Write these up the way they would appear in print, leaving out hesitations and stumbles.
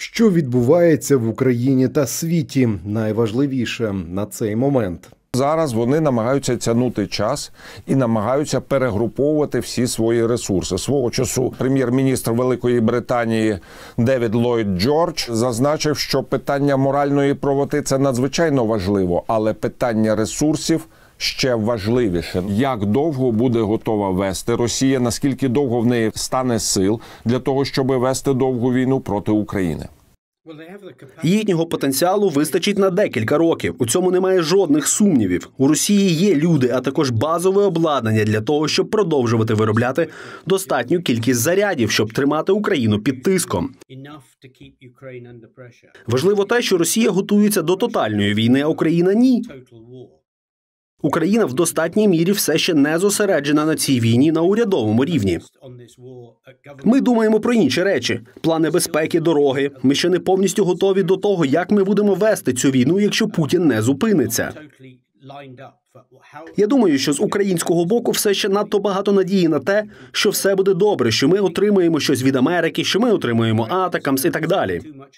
Що відбувається в Україні та світі? Найважливіше на цей момент. Зараз вони намагаються тягнути час і намагаються перегруповувати всі свої ресурси. Свого часу прем'єр-міністр Великої Британії Девід Ллойд Джордж зазначив, що питання моральної правоти – це надзвичайно важливо, але питання ресурсів ще важливіше. Як довго буде готова вести Росія, наскільки довго в неї стане сил для того, щоб вести довгу війну проти України? Їхнього потенціалу вистачить на декілька років. У цьому немає жодних сумнівів. У Росії є люди, а також базове обладнання для того, щоб продовжувати виробляти достатню кількість зарядів, щоб тримати Україну під тиском. Важливо те, що Росія готується до тотальної війни, а Україна – ні. Україна в достатній мірі все ще не зосереджена на цій війні на урядовому рівні. Ми думаємо про інші речі – плани безпеки, дороги. Ми ще не повністю готові до того, як ми будемо вести цю війну, якщо Путін не зупиниться. Я думаю, що з українського боку все ще надто багато надії на те, що все буде добре, що ми отримаємо щось від Америки, що ми отримаємо Атакамс і так далі.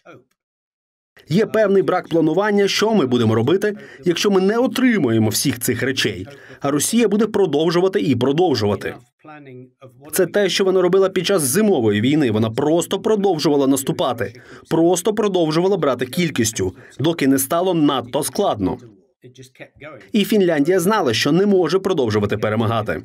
Є певний брак планування, що ми будемо робити, якщо ми не отримуємо всіх цих речей, а Росія буде продовжувати і продовжувати. Це те, що вона робила під час зимової війни. Вона просто продовжувала наступати, просто продовжувала брати кількістю, доки не стало надто складно. І Фінляндія знала, що не може продовжувати перемагати.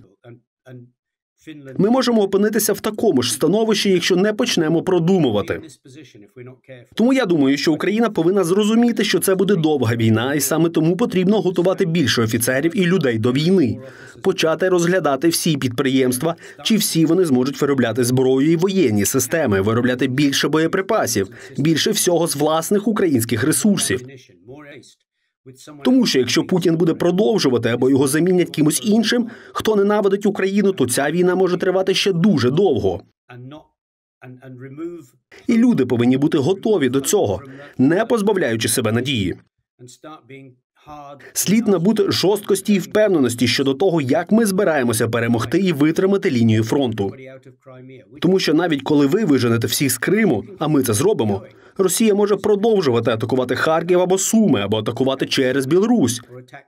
Ми можемо опинитися в такому ж становищі, якщо не почнемо продумувати. Тому я думаю, що Україна повинна зрозуміти, що це буде довга війна, і саме тому потрібно готувати більше офіцерів і людей до війни. Почати розглядати всі підприємства, чи всі вони зможуть виробляти зброю і воєнні системи, виробляти більше боєприпасів, більше всього з власних українських ресурсів. Тому що якщо Путін буде продовжувати або його замінять кимось іншим, хто ненавидить Україну, то ця війна може тривати ще дуже довго. І люди повинні бути готові до цього, не позбавляючи себе надії. Слід набути жорсткості і впевненості щодо того, як ми збираємося перемогти і витримати лінію фронту. Тому що навіть коли ви виженете всіх з Криму, а ми це зробимо, Росія може продовжувати атакувати Харків або Суми, або атакувати через Білорусь.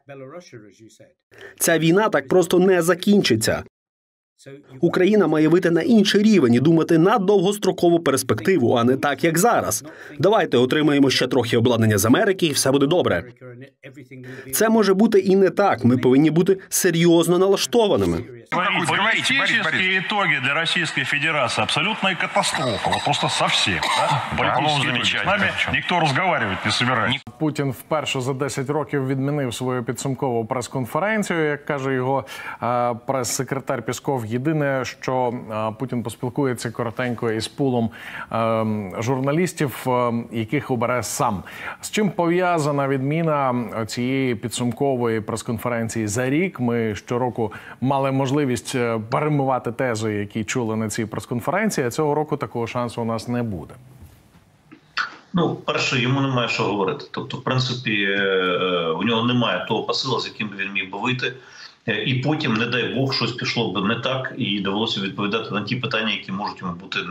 Ця війна так просто не закінчиться. Україна має вийти на інший рівень і думати на довгострокову перспективу, а не так, як зараз. Давайте отримаємо ще трохи обладнання з Америки, і все буде добре. Це може бути і не так. Ми повинні бути серйозно налаштованими. Политические итоги для Российской Федерации абсолютная катастрофа, вот просто совсем. С нами никто разговаривать не собирается. Путін вперше за 10 років відмінив свою підсумкову прес-конференцію, як каже його прес-секретар Пєсков. Єдине, що Путін поспілкується коротенько із пулом журналістів, яких обере сам. З чим пов'язана відміна цієї підсумкової прес-конференції за рік? Ми щороку мали можливість перемивати тези, які чули на цій прес-конференції, а цього року такого шансу у нас не буде. Ну, перше, йому немає що говорити. Тобто, в принципі, у нього немає того посила, з яким він міг би вийти. І потім, не дай Бог, щось пішло б не так, і довелося відповідати на ті питання, які можуть йому бути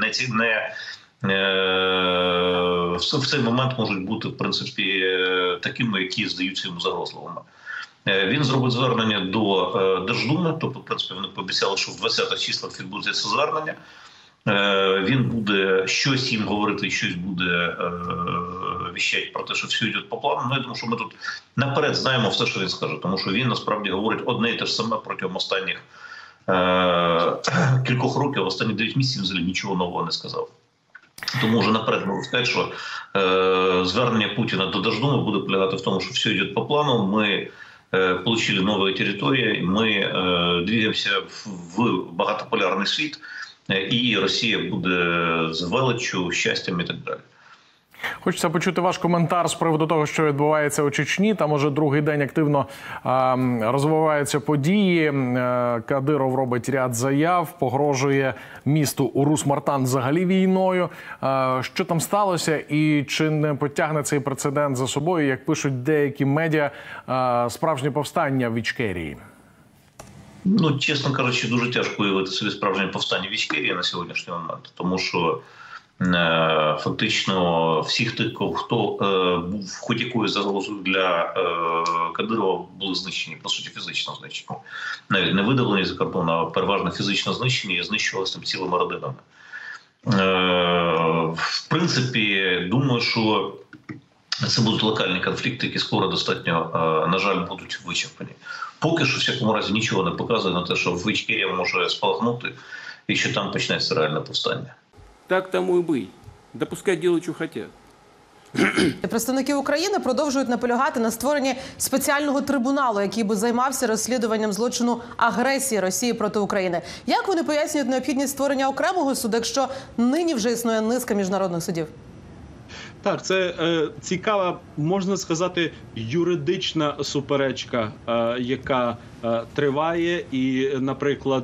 в цей момент можуть бути, в принципі, такими, які здаються йому загрозливими. Він зробить звернення до Держдуми, тобто, в принципі, вони пообіцяли, що в 20-х числах відбудеться звернення. Він буде щось їм говорити, щось буде віщати про те, що все йде по плану. Ну, я думаю, що ми тут наперед знаємо все, що він скаже, тому що він насправді говорить одне і те ж саме протягом останніх кількох років, останні 9 місяців взагалі нічого нового не сказав. Тому вже наперед можу сказати, що звернення Путіна до Держдуми буде полягати в тому, що все йде по плану, ми отримали нові території, ми двигаємося в багатополярний світ, і Росія буде з величчю, щастям і так далі. Хочеться почути ваш коментар з приводу того, що відбувається у Чечні. Там уже другий день активно розвиваються події. Кадиров робить ряд заяв, погрожує місту Урус-Мартан взагалі війною. Що там сталося і чи не потягне цей прецедент за собою, як пишуть деякі медіа, справжнє повстання в Ічкерії? Ну, чесно кажучи, дуже тяжко уявити собі справжнє повстання в Ічкерії на сьогоднішній момент, тому що Фактично всіх тих, хто був хоч якоюсь загрозою для Кадирова, були знищені, по суті, фізично знищені. Навіть не видалені за кордону, а переважно фізично знищені і знищувалися там цілими родинами. В принципі, думаю, що це будуть локальні конфлікти, які скоро достатньо, на жаль, будуть вичерпані. Поки що, в всякому разі, нічого не показує на те, що в Ічкерії може спалахнути і що там почнеться реальне повстання. Так тому і бий. Да пускай делают, що хотят. Представники України продовжують наполягати на створенні спеціального трибуналу, який би займався розслідуванням злочину агресії Росії проти України. Як вони пояснюють необхідність створення окремого суду, якщо нині вже існує низка міжнародних судів? Так, це цікава, можна сказати, юридична суперечка, яка триває. І, наприклад,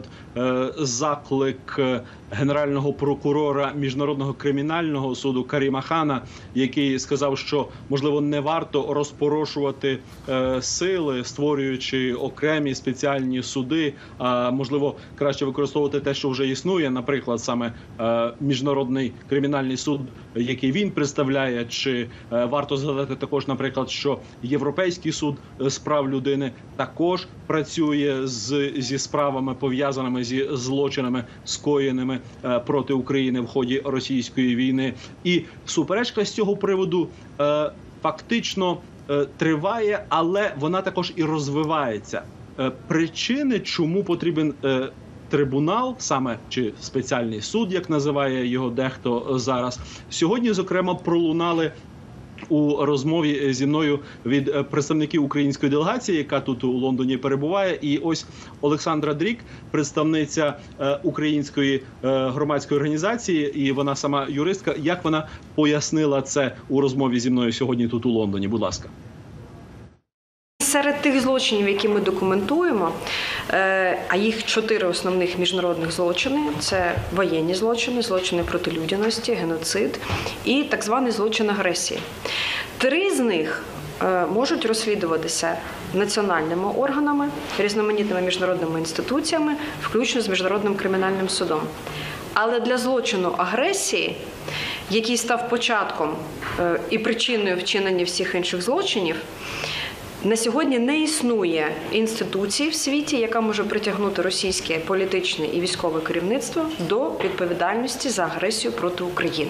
заклик генерального прокурора Міжнародного кримінального суду Каріма Хана, який сказав, що, можливо, не варто розпорошувати сили, створюючи окремі спеціальні суди, а, можливо, краще використовувати те, що вже існує, наприклад, саме Міжнародний кримінальний суд, який він представляє, чи варто згадати також, наприклад, що Європейський суд з прав людини також працює зі справами, пов'язаними зі злочинами, скоєними проти України в ході російської війни. І суперечка з цього приводу фактично триває, але вона також і розвивається. Причини, чому потрібен трибунал, саме чи спеціальний суд, як називає його дехто зараз, сьогодні, зокрема, пролунали у розмові зі мною від представників української делегації, яка тут у Лондоні перебуває. І ось Олександра Дрік, представниця української громадської організації, і вона сама юристка. Як вона пояснила це у розмові зі мною сьогодні тут у Лондоні? Будь ласка. Серед тих злочинів, які ми документуємо, а їх 4 основних міжнародних злочини – це воєнні злочини, злочини проти людяності, геноцид і так званий злочин агресії. 3 з них можуть розслідуватися національними органами, різноманітними міжнародними інституціями, включно з Міжнародним кримінальним судом. Але для злочину агресії, який став початком і причиною вчинення всіх інших злочинів, на сьогодні не існує інституції в світі, яка може притягнути російське політичне і військове керівництво до відповідальності за агресію проти України.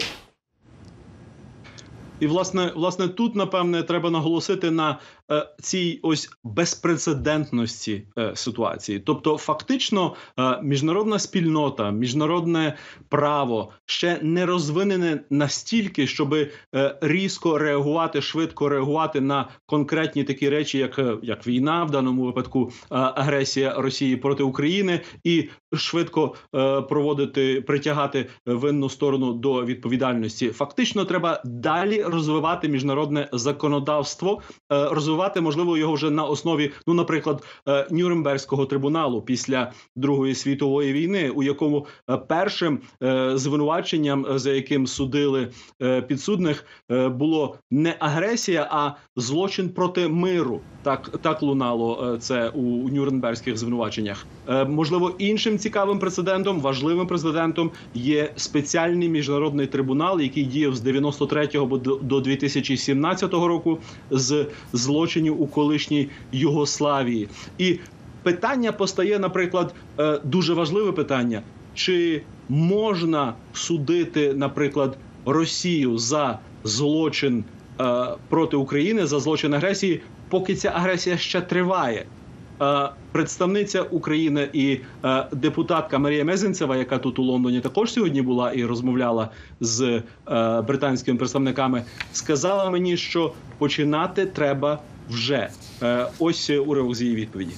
І, власне, тут, напевне, треба наголосити на цій ось безпрецедентності ситуації. Тобто, фактично, міжнародна спільнота, міжнародне право ще не розвинене настільки, щоб різко реагувати, швидко реагувати на конкретні такі речі, як війна, в даному випадку агресія Росії проти України, і швидко притягати винну сторону до відповідальності. Фактично, треба далі розвивати міжнародне законодавство, розвивати, можливо, його вже на основі, наприклад, Нюрнберзького трибуналу після Другої світової війни, у якому першим звинуваченням, за яким судили підсудних, було не агресія, а злочин проти миру. Так лунало це у нюрнберзьких звинуваченнях. Можливо, іншим цікавим прецедентом, важливим прецедентом є спеціальний міжнародний трибунал, який діяв з 93-го до 2017 року з злочинів у колишній Югославії. І питання постає, наприклад, дуже важливе питання. Чи можна судити, наприклад, Росію за злочин проти України, за злочин агресії, поки ця агресія ще триває? Представниця України і депутатка Марія Мезенцева, яка тут у Лондоні також сьогодні була і розмовляла з британськими представниками, сказала мені, що починати треба вже. Ось уривок з її відповіді.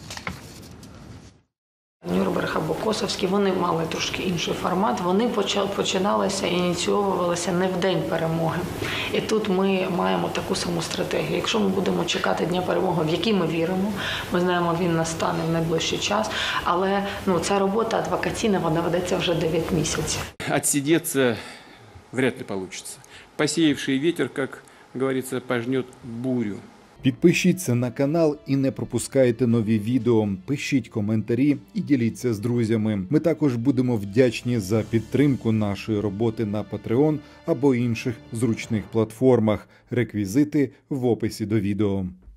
Нюрнберг або Косовський, вони мали трошки інший формат. Вони починалися і ініційовувалися не в день перемоги. І тут ми маємо таку саму стратегію. Якщо ми будемо чекати Дня перемоги, в який ми віримо, ми знаємо, він настане в найближчий час, але ця робота адвокаційна, вона ведеться вже 9 місяців. Отсидеться вряд ли получится. Посеявший ветер, как говорится, пожнет бурю. Підпишіться на канал і не пропускайте нові відео. Пишіть коментарі і діліться з друзями. Ми також будемо вдячні за підтримку нашої роботи на Patreon або інших зручних платформах. Реквізити в описі до відео.